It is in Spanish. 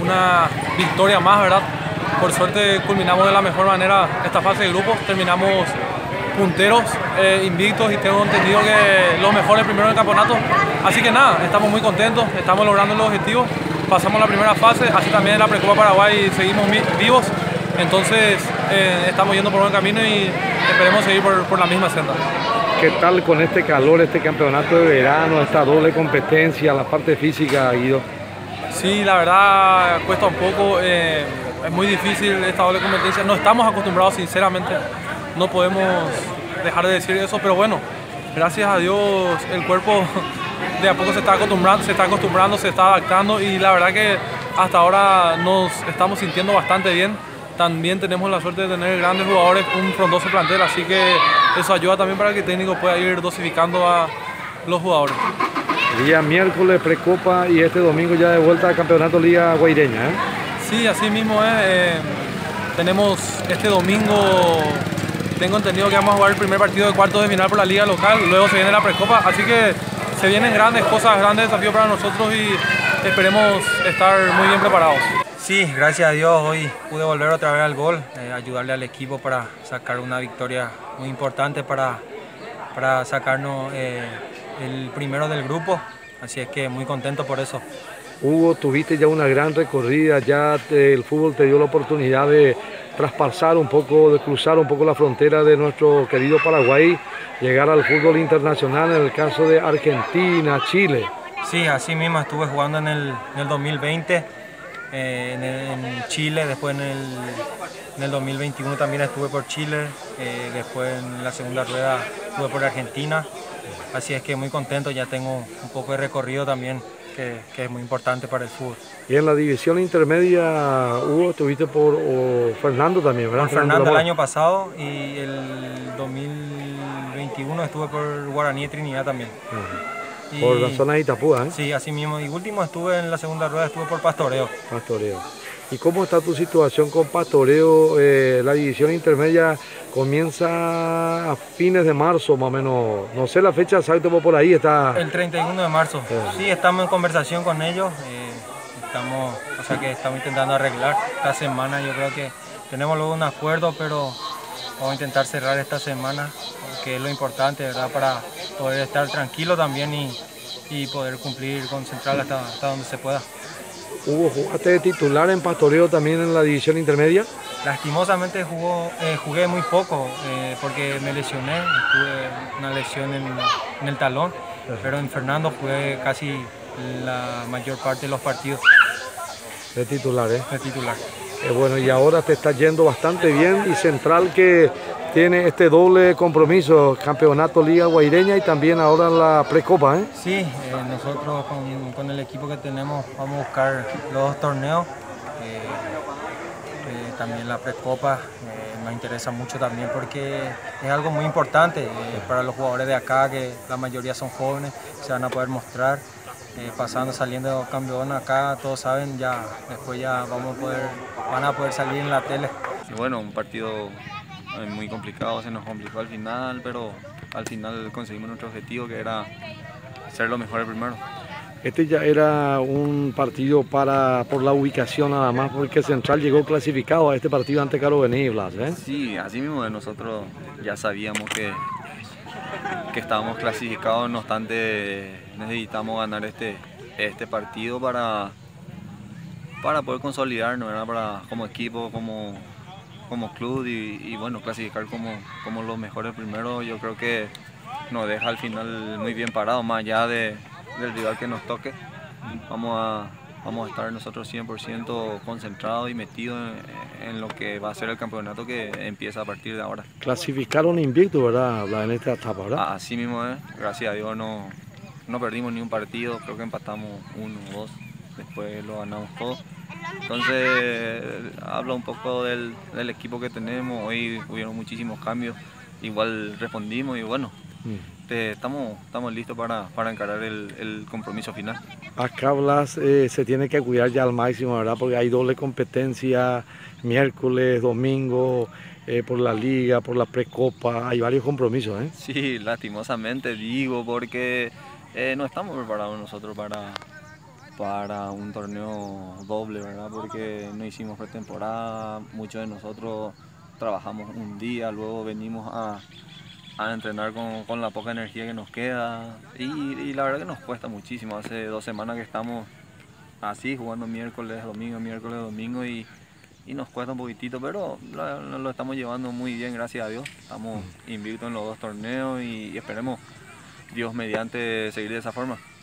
una victoria más, ¿verdad? Por suerte culminamos de la mejor manera esta fase de grupos, terminamos punteros, invictos, y tengo entendido que los mejores primeros del campeonato. Así que nada, estamos muy contentos, estamos logrando los objetivos, pasamos la primera fase, así también en la Precopa Paraguay seguimos vivos, entonces estamos yendo por buen camino y esperemos seguir por la misma senda. ¿Qué tal con este calor, este campeonato de verano, esta doble competencia, la parte física, Guido? Sí, la verdad cuesta un poco, es muy difícil esta doble competencia, no estamos acostumbrados sinceramente, no podemos dejar de decir eso, pero bueno, gracias a Dios el cuerpo de a poco se está acostumbrando, se está adaptando, y la verdad que hasta ahora nos estamos sintiendo bastante bien. También tenemos la suerte de tener grandes jugadores, un frondoso plantel, así que eso ayuda también para que el técnico pueda ir dosificando a los jugadores. Día miércoles Precopa y este domingo ya de vuelta al Campeonato Liga Guaireña, ¿eh? Sí, así mismo es. Tenemos este domingo, tengo entendido que vamos a jugar el primer partido de cuartos de final por la liga local, luego se viene la Precopa, así que se vienen grandes cosas, grandes desafíos para nosotros y esperemos estar muy bien preparados. Sí, gracias a Dios hoy pude volver otra vez al gol, ayudarle al equipo para sacar una victoria muy importante para sacarnos el primero del grupo, así es que muy contento por eso. Hugo, tuviste ya una gran recorrida, ya el fútbol te dio la oportunidad de traspasar un poco, de cruzar un poco la frontera de nuestro querido Paraguay, llegar al fútbol internacional en el caso de Argentina, Chile. Sí, así mismo estuve jugando en el 2020. En Chile, después en el 2021 también estuve por Chile, después en la segunda rueda estuve por Argentina, así es que muy contento, ya tengo un poco de recorrido también que es muy importante para el fútbol. Y en la división intermedia, Hugo, estuviste por Fernando también, ¿verdad? Por Fernando el año pasado, y el 2021 estuve por Guaraní de Trinidad también. Por la zona de Itapúa, ¿eh? Sí, así mismo. Y último estuve en la segunda rueda, estuve por Pastoreo. Pastoreo. ¿Y cómo está tu situación con Pastoreo? La división intermedia comienza a fines de marzo, más o menos. No sé la fecha exacta, por ahí está. El 31 de marzo. Sí, estamos en conversación con ellos. Estamos intentando arreglar esta semana. Yo creo que tenemos luego un acuerdo, pero vamos a intentar cerrar esta semana, que es lo importante, ¿verdad? Para poder estar tranquilo también y poder cumplir con Central hasta donde se pueda. Hugo, ¿jugaste de titular en Pastoreo también en la división intermedia? Lastimosamente jugué muy poco porque me lesioné, tuve una lesión en el talón, pero en Fernando jugué casi la mayor parte de los partidos. De titular, ¿eh? De titular. Bueno, y ahora te está yendo bastante bien, y Central que tiene este doble compromiso, Campeonato Liga Guaireña y también ahora la Precopa, ¿eh? Sí, nosotros con el equipo que tenemos vamos a buscar los dos torneos, también la Precopa nos interesa mucho también porque es algo muy importante para los jugadores de acá, que la mayoría son jóvenes, se van a poder mostrar. Saliendo campeón acá, todos saben, ya después ya van a poder salir en la tele. Y bueno, un partido muy complicado, se nos complicó al final, pero al final conseguimos nuestro objetivo, que era ser lo mejor el primero. Este ya era un partido por la ubicación nada más, porque Central llegó clasificado a este partido ante Carovení y Blas, ¿eh? Sí, así mismo nosotros ya sabíamos que estábamos clasificados, no obstante necesitamos ganar este partido para poder consolidarnos, ¿verdad? Como equipo, como club y bueno, clasificar como los mejores primeros. Yo creo que nos deja al final muy bien parados, más allá del rival que nos toque. Vamos a estar nosotros 100% concentrados y metidos en lo que va a ser el campeonato que empieza a partir de ahora. Clasificaron invicto, ¿verdad? En esta etapa, ¿verdad? Así mismo es, gracias a Dios no perdimos ni un partido, creo que empatamos 1 o 2, después lo ganamos todo. Entonces habla un poco del equipo que tenemos, hoy hubieron muchísimos cambios, igual respondimos y bueno, estamos listos para encarar el compromiso final. Acá Blas se tiene que cuidar ya al máximo, ¿verdad? Porque hay doble competencia, miércoles, domingo, por la liga, por la Precopa, hay varios compromisos, ¿eh? Sí, lastimosamente digo, porque no estamos preparados nosotros para un torneo doble, ¿verdad? Porque no hicimos pretemporada, muchos de nosotros trabajamos un día, luego venimos a entrenar con la poca energía que nos queda y la verdad que nos cuesta muchísimo. Hace 2 semanas que estamos así, jugando miércoles, domingo y nos cuesta un poquitito, pero lo estamos llevando muy bien, gracias a Dios. Estamos invictos en los 2 torneos y esperemos Dios mediante seguir de esa forma.